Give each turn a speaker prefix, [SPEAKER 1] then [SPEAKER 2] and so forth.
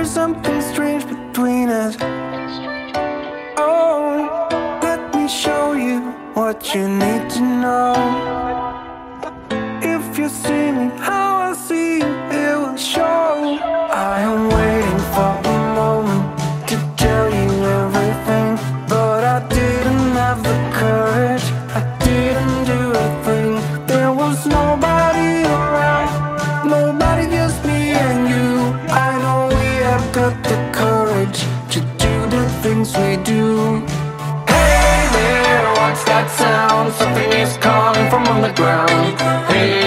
[SPEAKER 1] there's something strange between us. Oh, let me show you what you need to know. If you see me how I see you, it will show. I am waiting for a moment to tell you everything, but I didn't have the courage, I didn't do a thing. There was nobody around, nobody, just me and you. I know we have got the courage to do the things we do. Hey there, what's that sound? Something is calling from on the ground. Hey